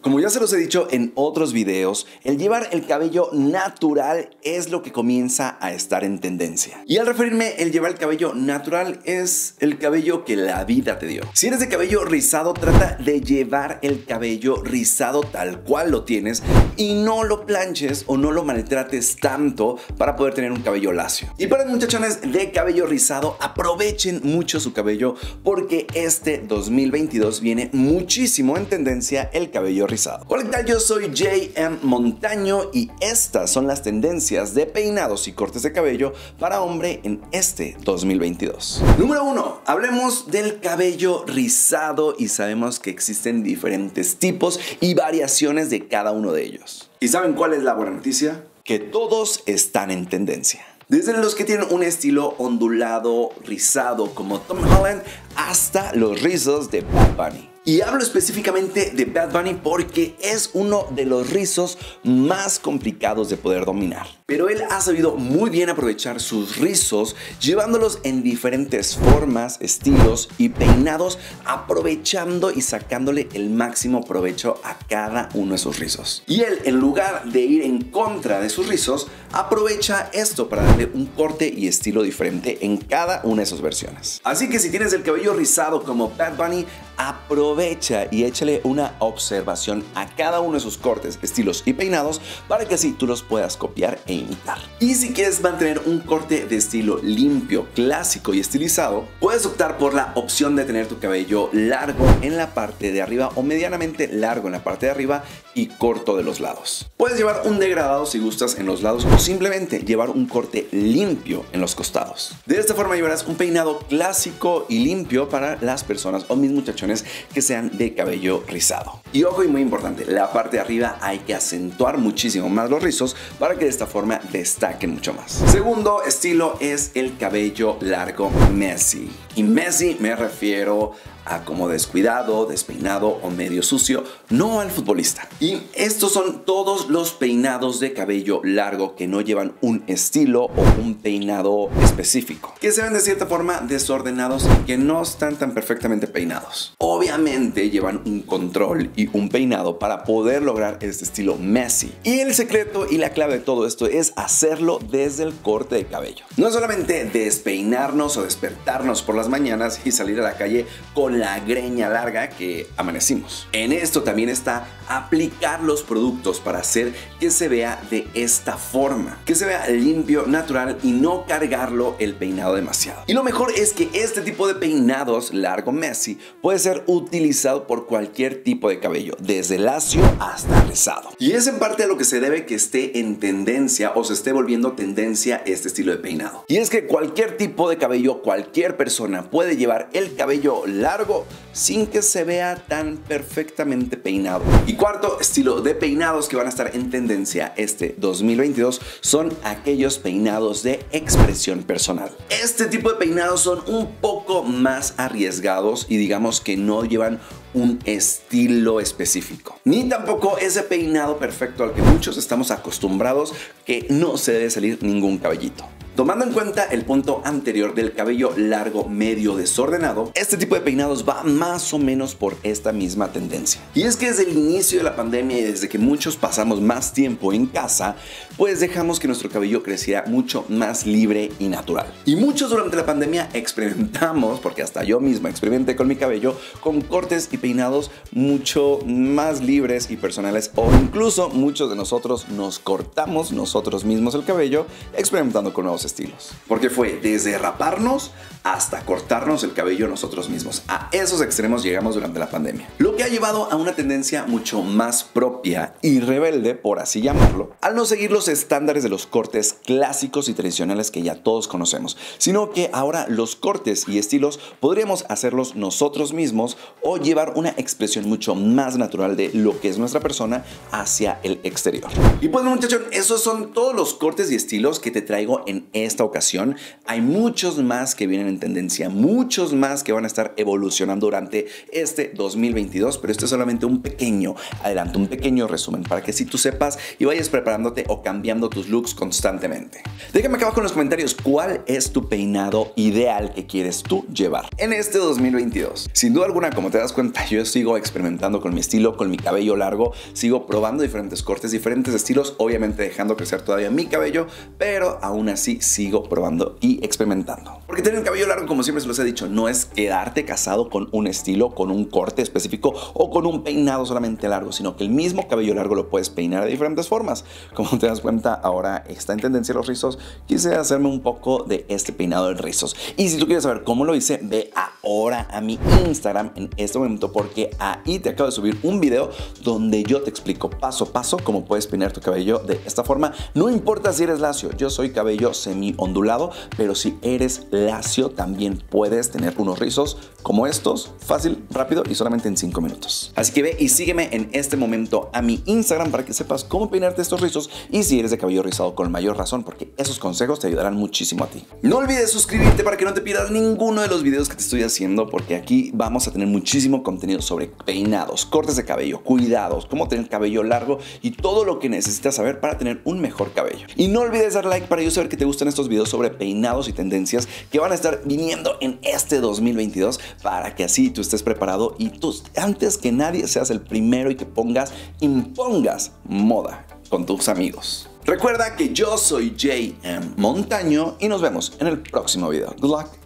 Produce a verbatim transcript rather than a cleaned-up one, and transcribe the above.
Como ya se los he dicho en otros videos, el llevar el cabello natural es lo que comienza a estar en tendencia. Y al referirme el llevar el cabello natural es el cabello que la vida te dio. Si eres de cabello rizado, trata de llevar el cabello rizado tal cual lo tienes y no lo planches o no lo maltrates tanto para poder tener un cabello lacio. Y para los muchachones de cabello rizado, aprovechen mucho su cabello porque este dos mil veintidós viene muchísimo en tendencia el cabello rizado. Hola, ¿qué tal? Yo soy J M Montaño y estas son las tendencias de peinados y cortes de cabello para hombre en este dos mil veintidós. Número uno, hablemos del cabello rizado y sabemos que existen diferentes tipos y variaciones de cada uno de ellos. ¿Y saben cuál es la buena noticia? Que todos están en tendencia. Desde los que tienen un estilo ondulado, rizado como Tom Holland, hasta los rizos de Bad Bunny. Y hablo específicamente de Bad Bunny porque es uno de los rizos más complicados de poder dominar. Pero él ha sabido muy bien aprovechar sus rizos, llevándolos en diferentes formas, estilos y peinados, aprovechando y sacándole el máximo provecho a cada uno de sus rizos. Y él, en lugar de ir en contra de sus rizos, aprovecha esto para darle un corte y estilo diferente en cada una de sus versiones. Así que si tienes el cabello rizado como Bad Bunny, aprovecha y échale una observación a cada uno de sus cortes, estilos y peinados para que así tú los puedas copiar e imitar. Y si quieres mantener un corte de estilo limpio, clásico y estilizado, puedes optar por la opción de tener tu cabello largo en la parte de arriba o medianamente largo en la parte de arriba y corto de los lados. Puedes llevar un degradado si gustas en los lados o simplemente llevar un corte limpio en los costados. De esta forma llevarás un peinado clásico y limpio para las personas o mis muchachones que sean de cabello rizado. Y ojo, y muy importante, la parte de arriba hay que acentuar muchísimo más los rizos para que de esta forma destaquen mucho más. Segundo estilo es el cabello largo messy. Y messy me refiero a como descuidado, despeinado o medio sucio, no al futbolista. Y estos son todos los peinados de cabello largo que no llevan un estilo o un peinado específico, que se ven de cierta forma desordenados y que no están tan perfectamente peinados. Obviamente llevan un control y un peinado para poder lograr este estilo messy. Y el secreto y la clave de todo esto es hacerlo desde el corte de cabello. No solamente despeinarnos o despertarnos por las mañanas y salir a la calle con la greña larga que amanecimos. En esto también está aplicar los productos para hacer que se vea de esta forma, que se vea limpio, natural y no cargarlo el peinado demasiado. Y lo mejor es que este tipo de peinados largo messy puede ser utilizado por cualquier tipo de cabello, desde lacio hasta rizado. Y es en parte a lo que se debe que esté en tendencia o se esté volviendo tendencia este estilo de peinado. Y es que cualquier tipo de cabello, cualquier persona puede llevar el cabello largo sin que se vea tan perfectamente peinado. Y cuarto estilo de peinados que van a estar en tendencia este dos mil veintidós son aquellos peinados de expresión personal. Este tipo de peinados son un poco más arriesgados y digamos que no llevan un estilo específico, ni tampoco ese peinado perfecto al que muchos estamos acostumbrados, que no se debe salir ningún cabellito. Tomando en cuenta el punto anterior del cabello largo medio desordenado, este tipo de peinados va más o menos por esta misma tendencia. Y es que desde el inicio de la pandemia y desde que muchos pasamos más tiempo en casa, pues dejamos que nuestro cabello creciera mucho más libre y natural. Y muchos durante la pandemia experimentamos, porque hasta yo misma experimenté con mi cabello, con cortes y peinados mucho más libres y personales, o incluso muchos de nosotros nos cortamos nosotros mismos el cabello experimentando con nuevos estilos. Porque fue desde raparnos hasta cortarnos el cabello nosotros mismos. A esos extremos llegamos durante la pandemia. Lo que ha llevado a una tendencia mucho más propia y rebelde, por así llamarlo, al no seguir los estándares de los cortes clásicos y tradicionales que ya todos conocemos, sino que ahora los cortes y estilos podríamos hacerlos nosotros mismos o llevar una expresión mucho más natural de lo que es nuestra persona hacia el exterior. Y pues muchachos, esos son todos los cortes y estilos que te traigo en esta ocasión. Hay muchos más que vienen en tendencia, muchos más que van a estar evolucionando durante este dos mil veintidós, pero este es solamente un pequeño adelanto, un pequeño resumen para que si tú sepas y vayas preparándote o cambiando tus looks constantemente. Déjame acá abajo en los comentarios cuál es tu peinado ideal que quieres tú llevar en este dos mil veintidós. Sin duda alguna, como te das cuenta, yo sigo experimentando con mi estilo, con mi cabello largo, sigo probando diferentes cortes, diferentes estilos, obviamente dejando crecer todavía mi cabello, pero aún así sigo probando y experimentando. Porque tener el cabello largo, como siempre se los he dicho, no es quedarte casado con un estilo, con un corte específico o con un peinado solamente largo, sino que el mismo cabello largo lo puedes peinar de diferentes formas. Como te das cuenta, ahora está en tendencia los rizos. Quise hacerme un poco de este peinado de rizos. Y si tú quieres saber cómo lo hice, ve ahora a mi Instagram en este momento, porque ahí te acabo de subir un video donde yo te explico paso a paso cómo puedes peinar tu cabello de esta forma. No importa si eres lacio, yo soy cabello semi ondulado, pero si eres lacio también puedes tener unos rizos como estos, fácil, rápido y solamente en cinco minutos. Así que ve y sígueme en este momento a mi Instagram para que sepas cómo peinarte estos rizos, y si eres de cabello rizado, con mayor razón, porque esos consejos te ayudarán muchísimo a ti. No olvides suscribirte para que no te pierdas ninguno de los videos que te estoy haciendo, porque aquí vamos a tener muchísimo contenido sobre peinados, cortes de cabello, cuidados, cómo tener cabello largo y todo lo que necesitas saber para tener un mejor cabello. Y no olvides dar like para yo saber que te gustan estos videos sobre peinados y tendencias que van a estar viniendo en este dos mil veintidós, para que así tú estés preparado y tú, antes que nadie, seas el primero y que pongas, impongas moda con tus amigos. Recuerda que yo soy J M Montaño y nos vemos en el próximo video. Good luck.